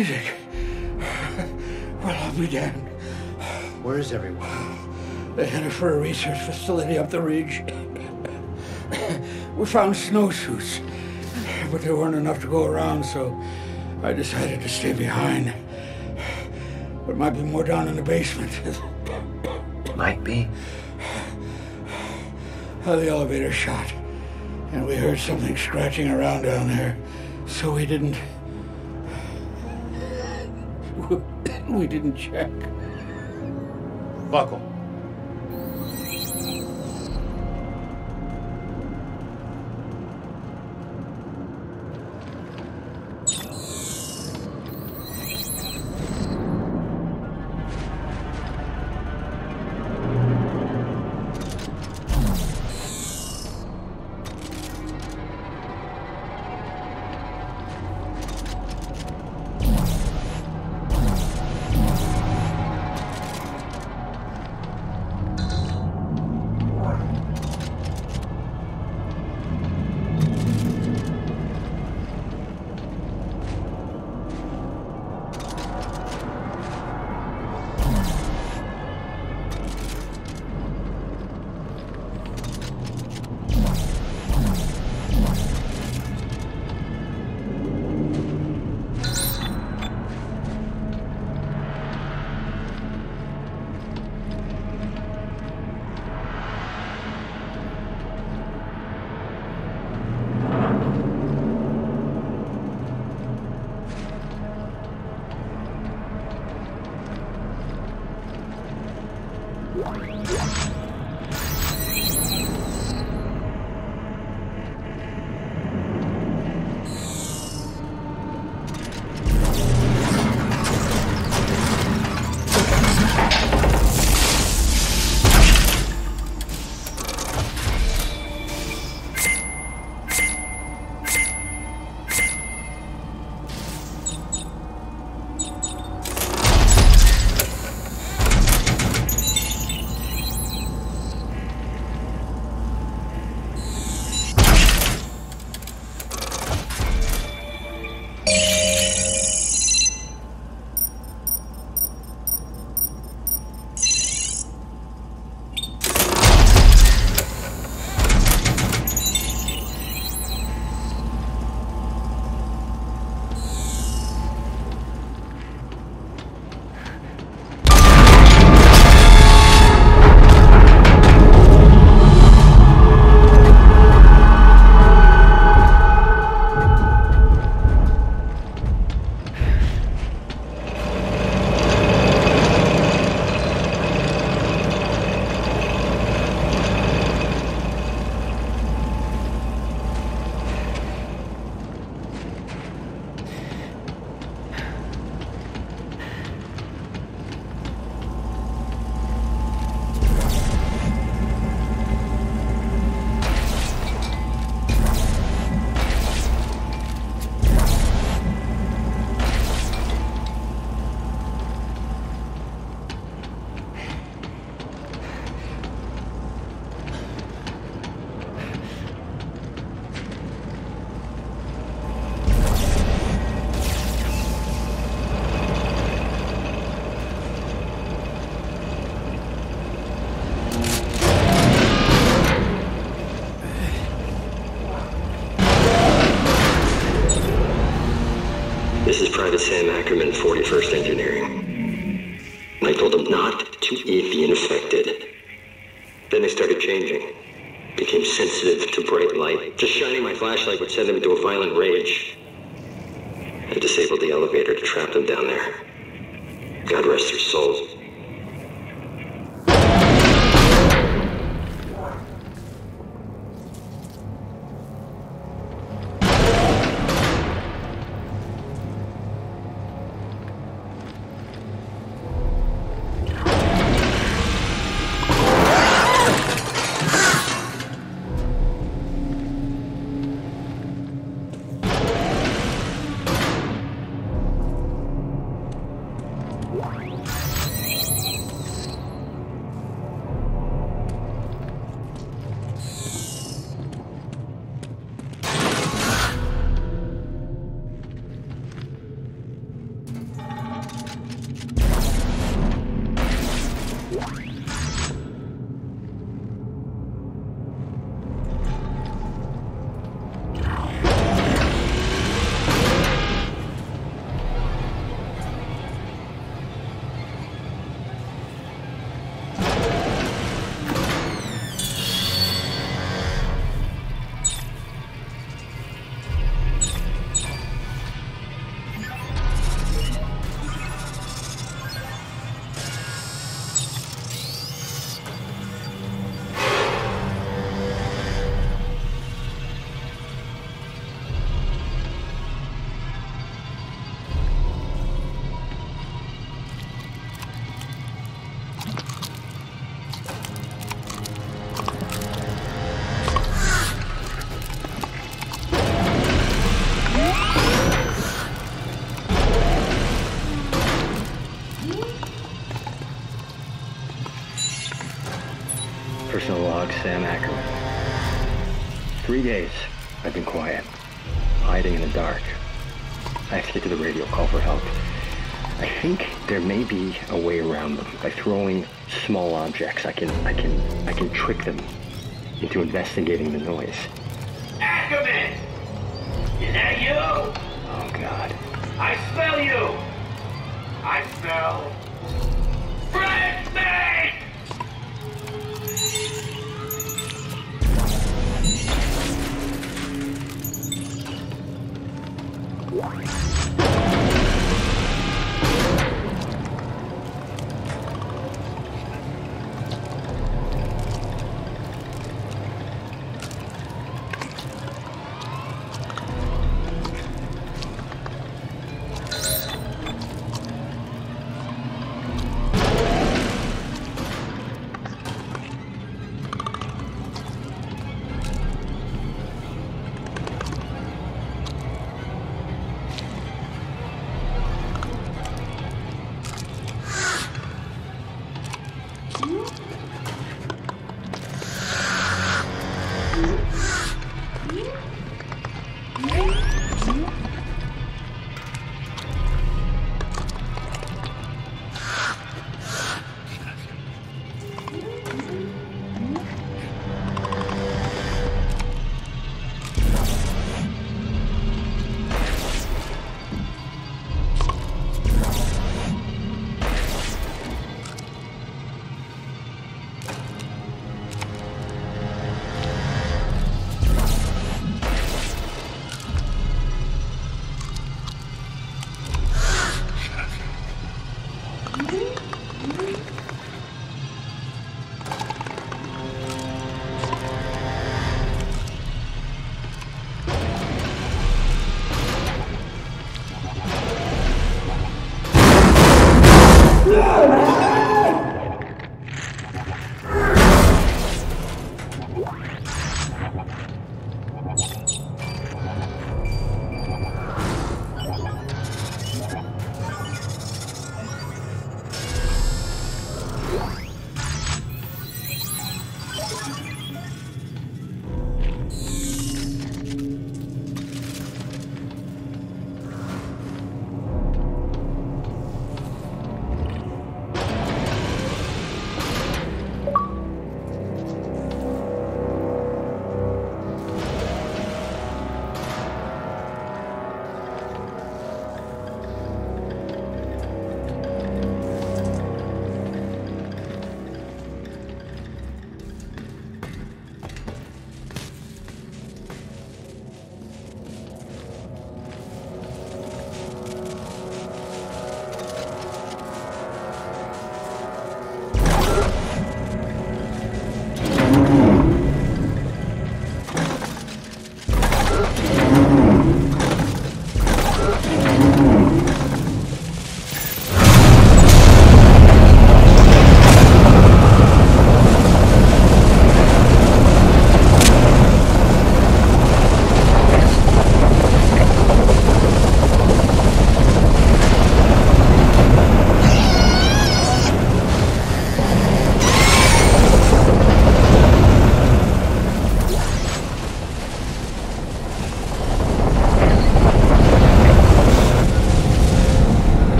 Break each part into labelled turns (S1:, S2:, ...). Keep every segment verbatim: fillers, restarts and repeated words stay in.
S1: Isaac. Well, I'll be damned.
S2: Where is everyone?
S1: They headed for a research facility up the ridge. We found snowsuits, but there weren't enough to go around, so I decided to stay behind. There might be more down in the basement.
S2: Might be.
S1: Uh, the elevator shot, and we heard something scratching around down there, so we didn't... we didn't check.
S2: Buckle.
S3: Private Sam Ackerman, forty-first Engineering. I told them not to eat the infected. Then they started changing. Became sensitive to bright light. Just shining my flashlight would send them into a violent rage. I disabled the elevator to trap them down there. God rest their souls. Personal log, Sam Ackerman. Three days, I've been quiet, hiding in the dark. I have to get to the radio, call for help. I think there may be a way around them. By throwing small objects, I can, I can, I can trick them into investigating the noise.
S4: Ackerman! Is that you?
S3: Oh, God.
S4: I smell you! I smell... Red meat!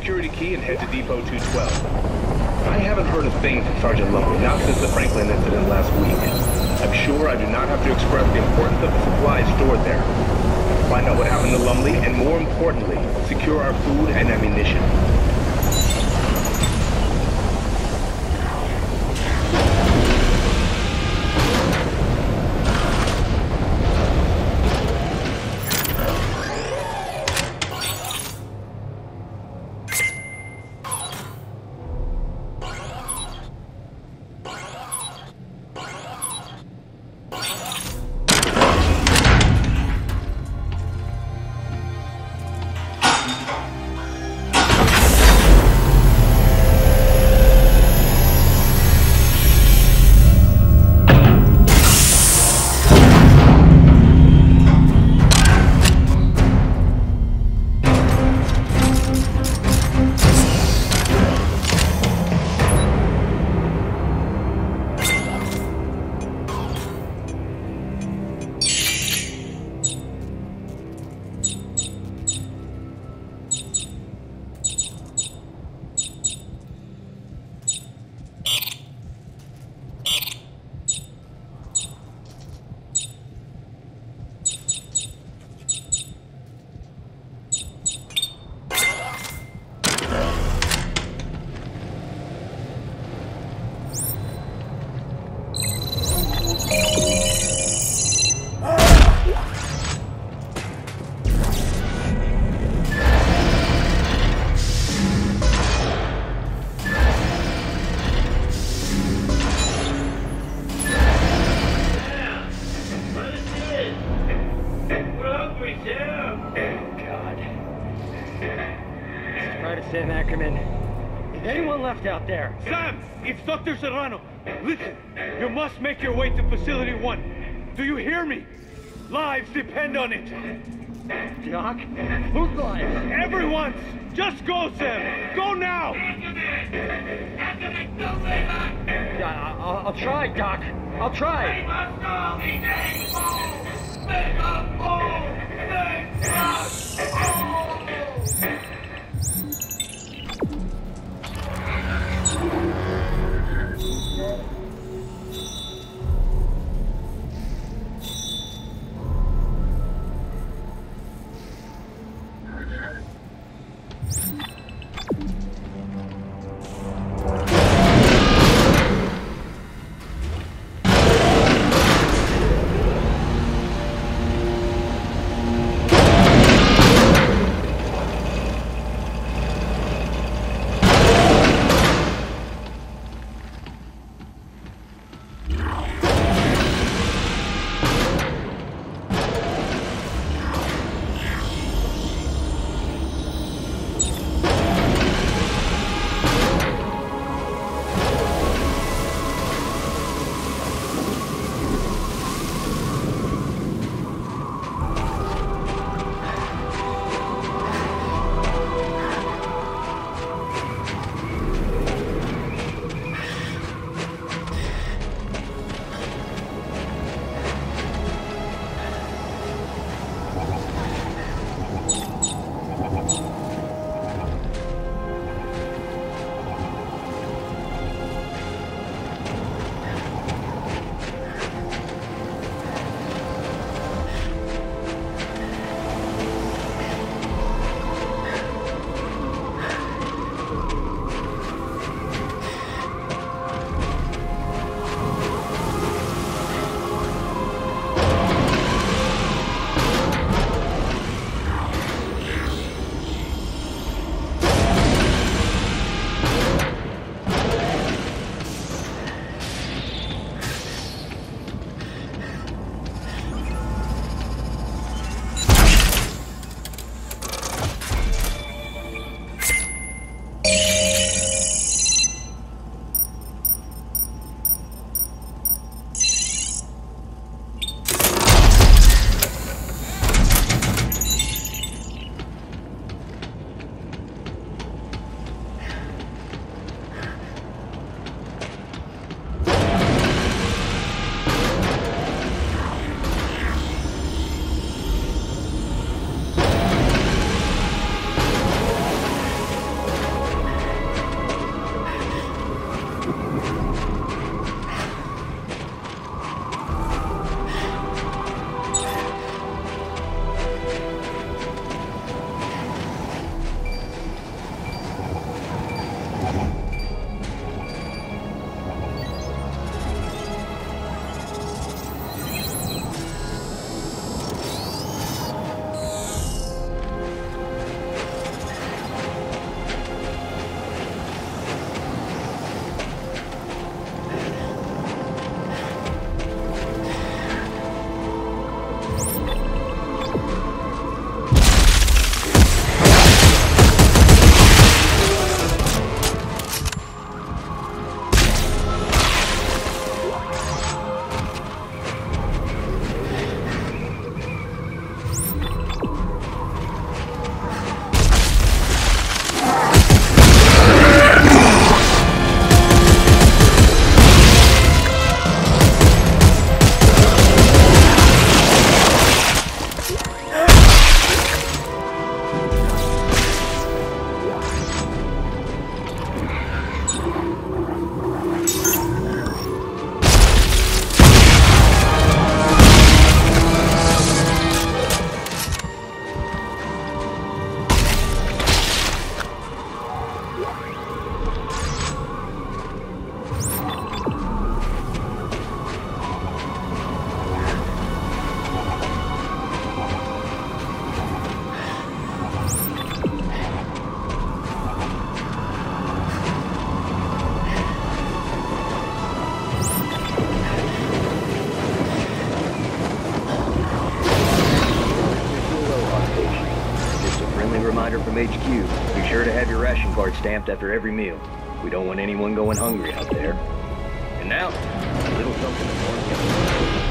S5: security key and head to Depot two twelve. I haven't heard a thing from Sergeant Lumley, not since the Franklin incident last week. I'm sure I do not have to express the importance of the supplies stored there. Find out what happened to Lumley, and more importantly, secure our food and ammunition.
S6: Sam Ackerman. Is anyone left out there?
S7: Sam! It's Doctor Serrano. Listen, you must make your way to Facility One. Do you hear me? Lives depend on it.
S6: Doc? Whose lives?
S7: Everyone's! Just go, Sam! Go now!
S6: Yeah, I'll, I'll try, Doc. I'll try.
S8: from H Q. Be sure to have your ration card stamped after every meal. We don't want anyone going hungry out there. And now, a little something to warm you up.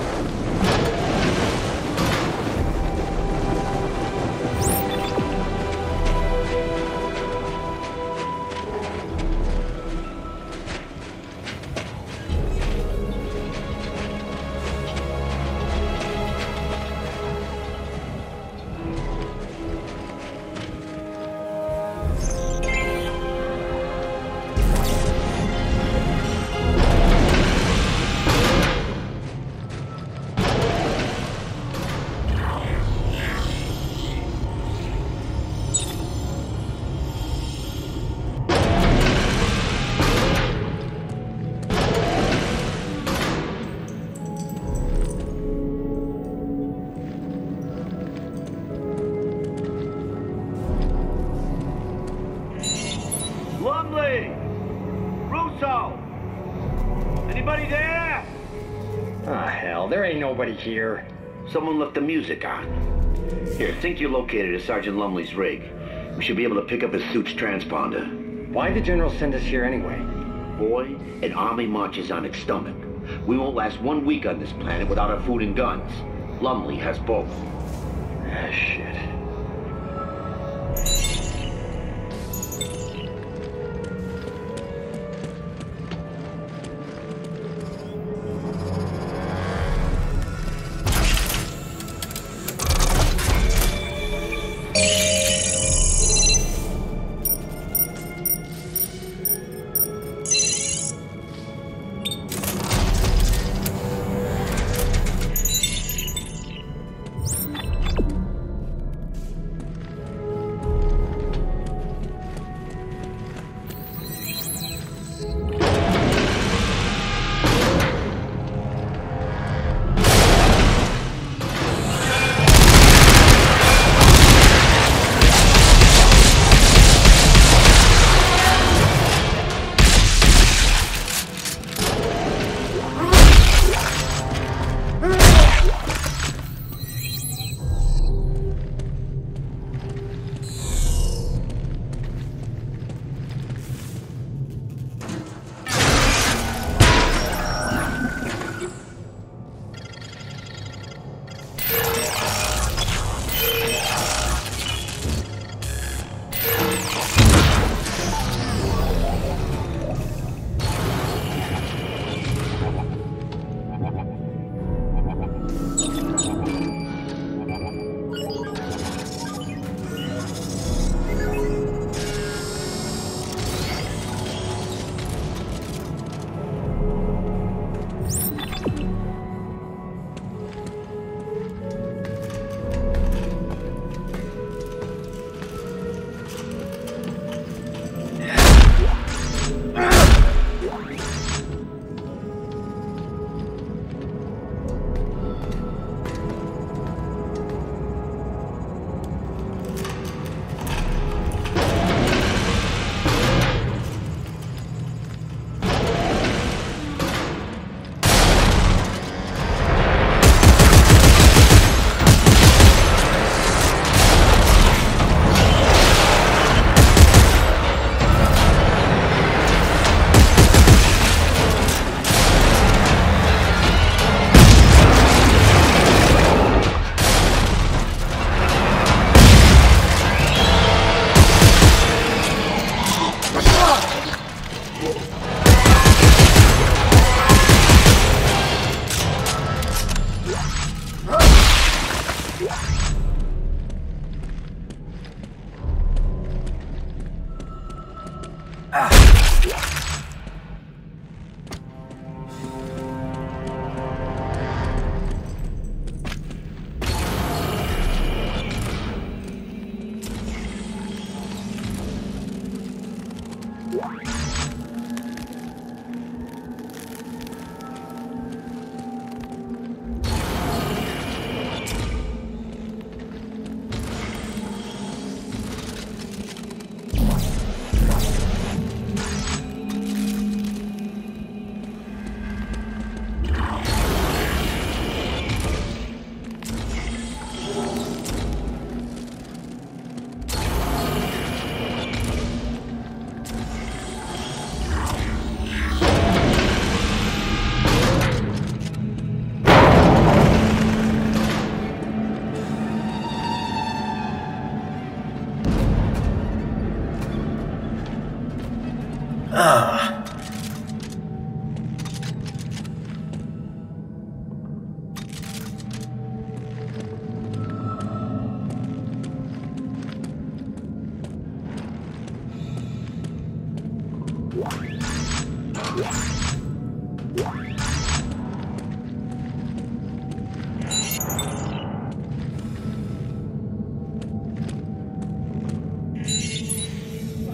S4: Lumley! Russo! Anybody there?
S6: Ah, hell, there ain't nobody here.
S9: Someone left the music on. Here, think you're located at Sergeant Lumley's rig. We should be able to pick up his suit's transponder.
S6: Why'd the General send us here anyway?
S9: Boy, an army marches on its stomach. We won't last one week on this planet without our food and guns. Lumley has both.
S6: Ah, shit.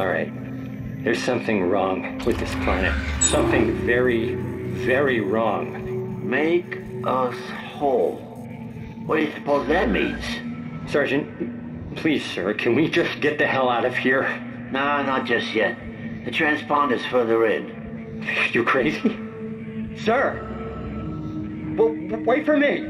S6: all right. There's something wrong with this planet. Something very, very wrong.
S9: Make us whole. What do you suppose that means?
S6: Sergeant, please, sir, can we just get the hell out of here?
S9: Nah, not just yet. The transponder's further in.
S6: You crazy? Sir! W- wait for me!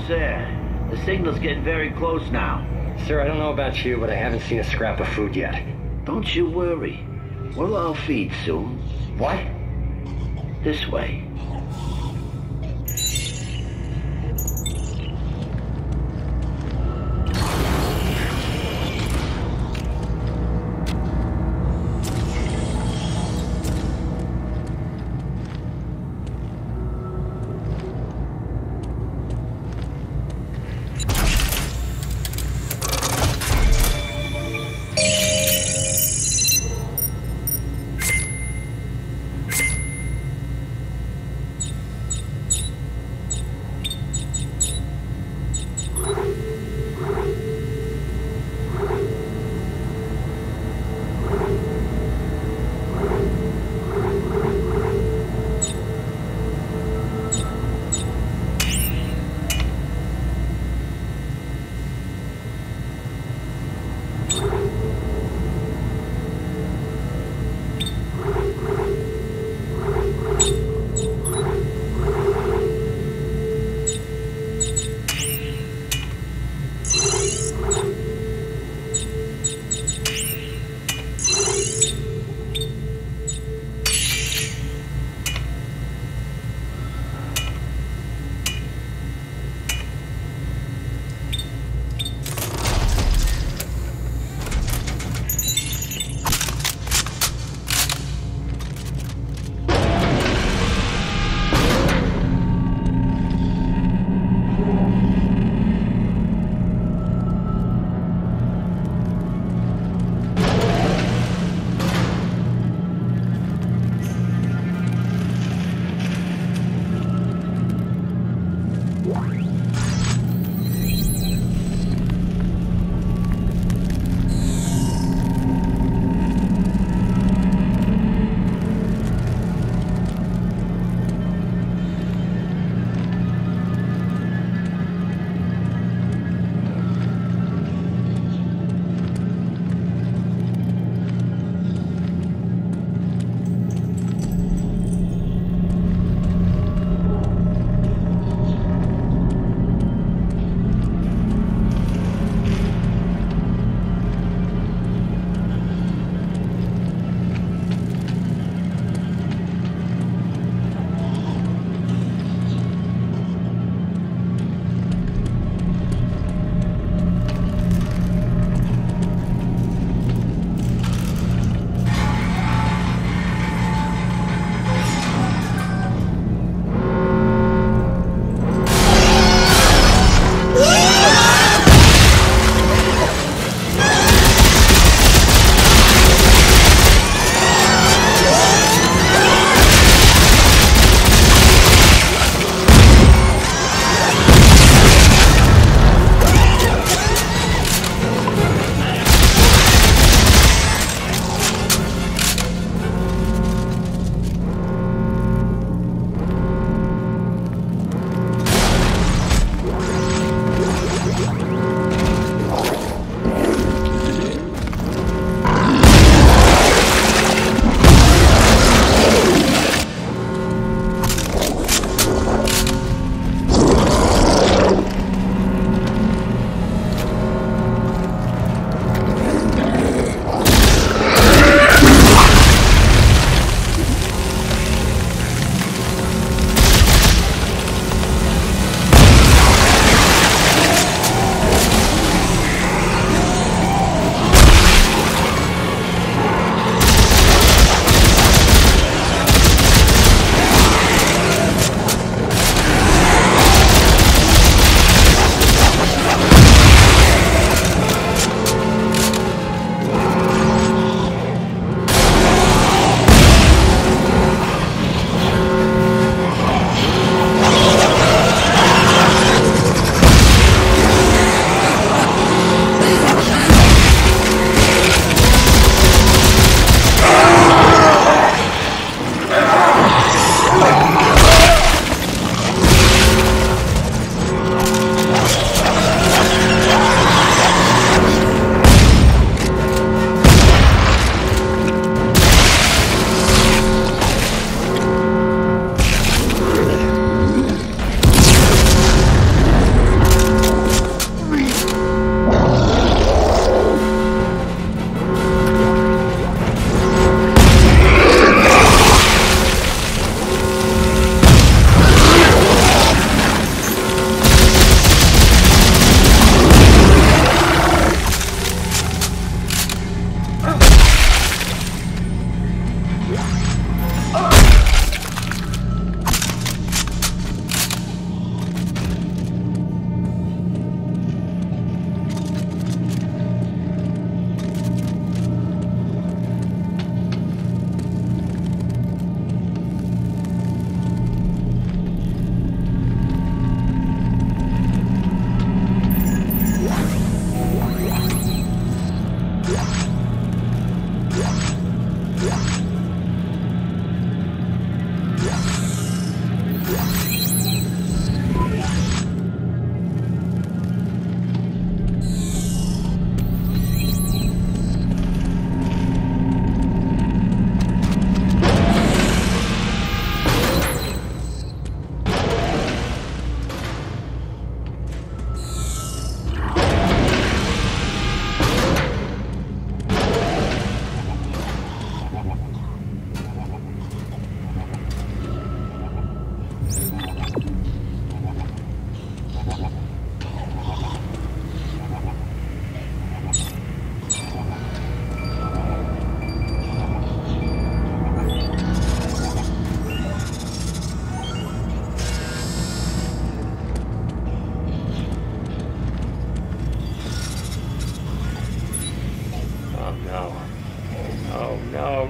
S9: there. The signal's getting very close now.
S6: Sir, I don't know about you, but I haven't seen a scrap of food yet.
S9: Don't you worry. We'll all feed soon.
S6: What?
S9: This way.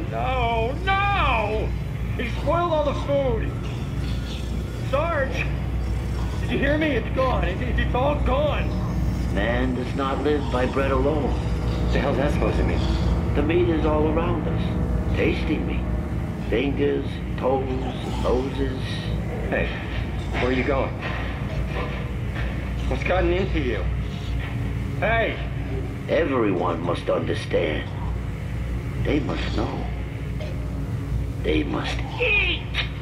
S7: No, no! He spoiled all the food! Sarge! Did you hear me? It's gone. It, it, it's all gone.
S9: Man does not live by bread alone.
S6: What the hell's that supposed to mean?
S9: The meat is all around us. Tasting meat. Fingers, toes, noses.
S6: Hey, where are you going? What's gotten into you? Hey!
S9: Everyone must understand. They must know. They must eat!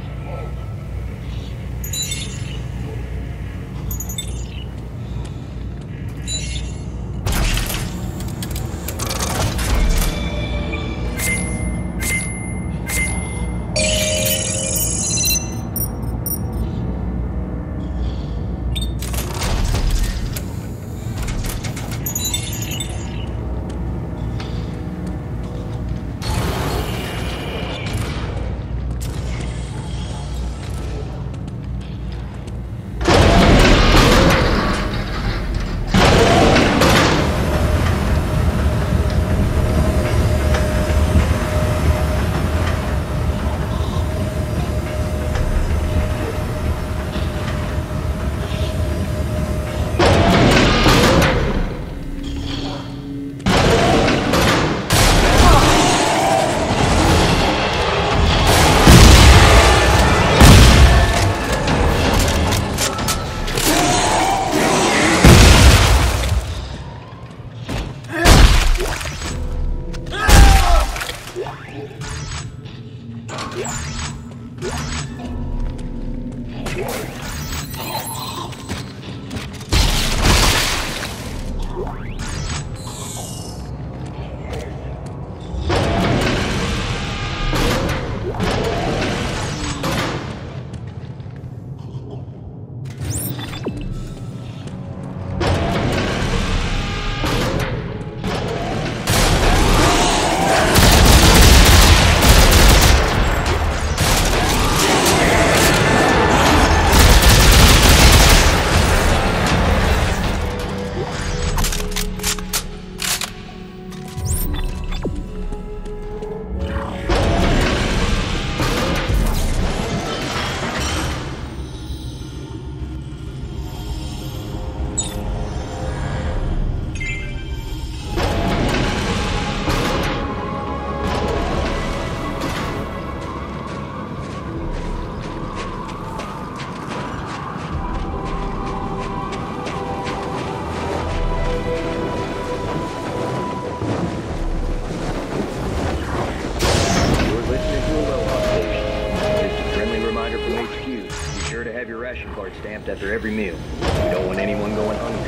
S8: Stamped after every meal. We don't want anyone going hungry.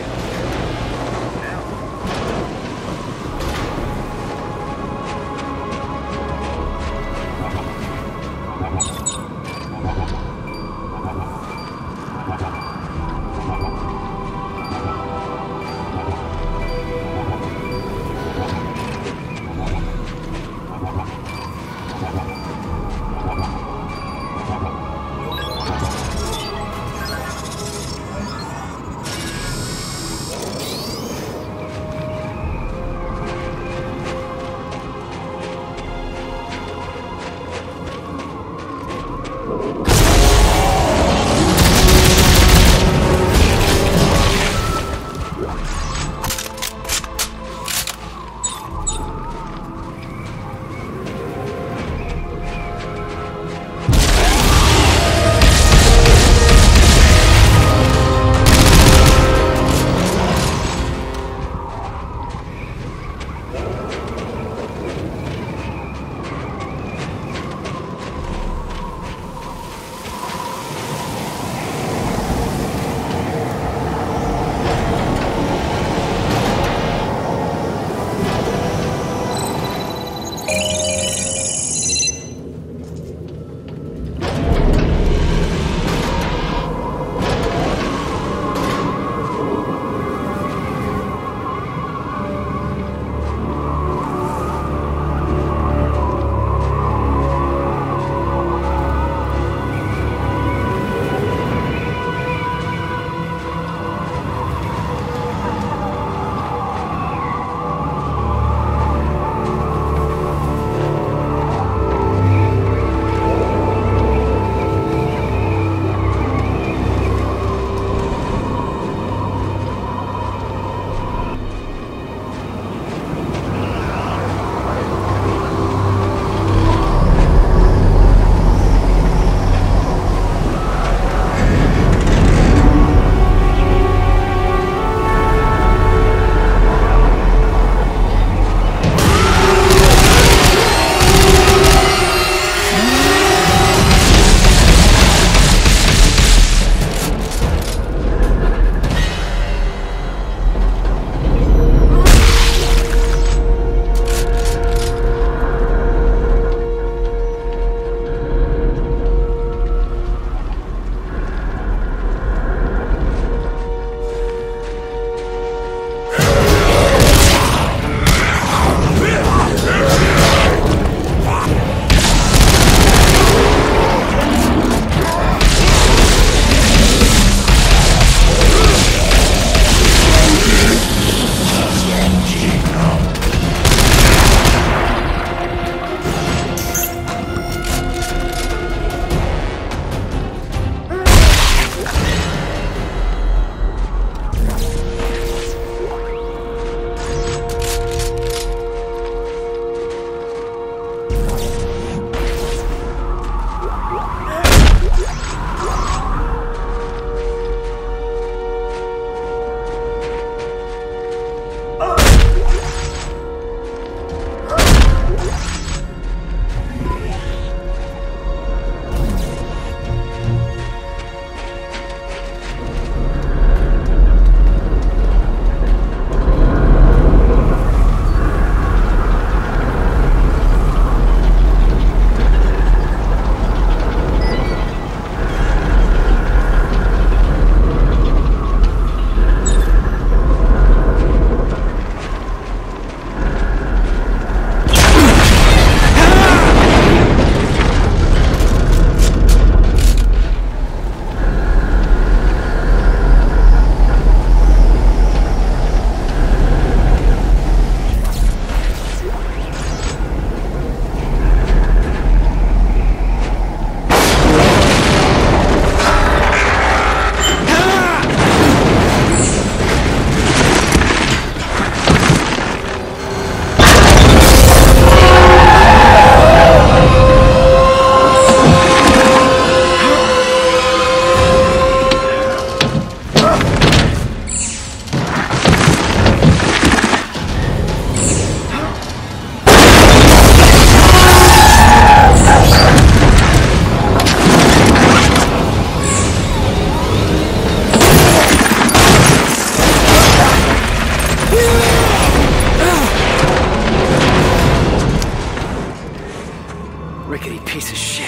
S10: Rickety piece of shit.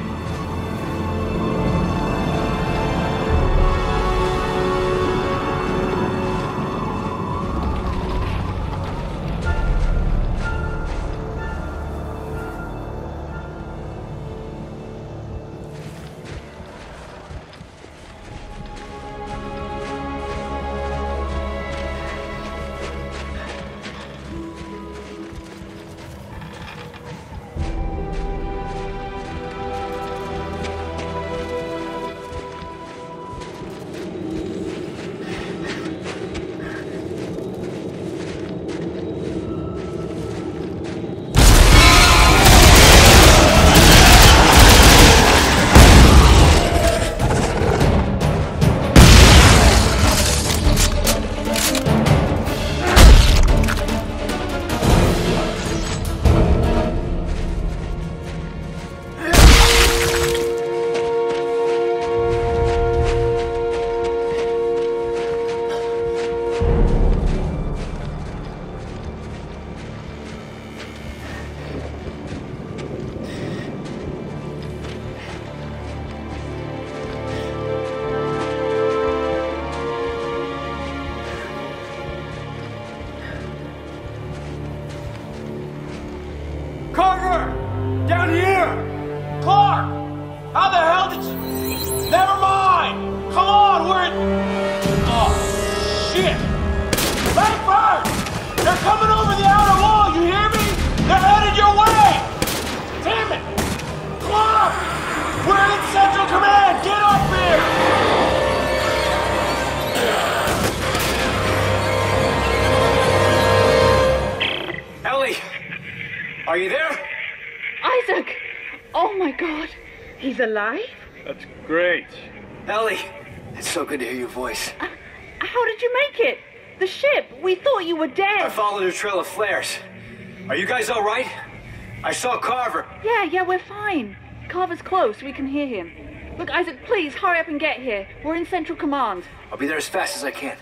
S7: Carver! Down here! Clark! How the hell did you... Never mind! Come on, we're in... Oh, shit! Langford! They're coming over the outer wall, you hear me? They're headed your way! Damn it! Clark! We're in Central Command! Get up here!
S10: Ellie! Are you there?
S11: Isaac! Oh my God! He's alive?
S5: That's great.
S10: Ellie! It's so good to hear your voice.
S11: Uh, how did you make it? The ship! We thought you were dead!
S10: I followed a trail of flares. Are you guys all right? I saw Carver.
S11: Yeah, yeah, we're fine. Carver's close. We can hear him. Look, Isaac, please, hurry up and get here. We're in Central Command.
S10: I'll be there as fast as I can.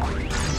S12: Warning.